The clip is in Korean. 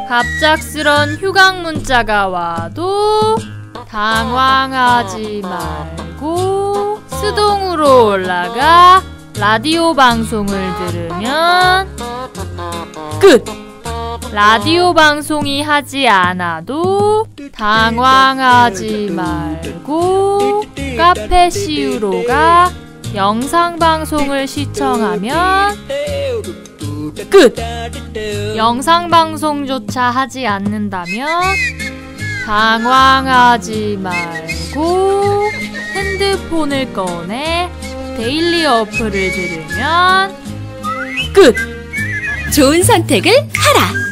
갑작스런 휴강 문자가 와도 당황하지 말고 수동으로 올라가 라디오 방송을 들으면 끝! 라디오 방송이 하지 않아도 당황하지 말고 카페 시우로가 영상 방송을 시청하면 끝! 영상 방송조차 하지 않는다면 당황하지 말고 핸드폰을 꺼내 데일리 어플을 들으면 끝! 좋은 선택을 하라!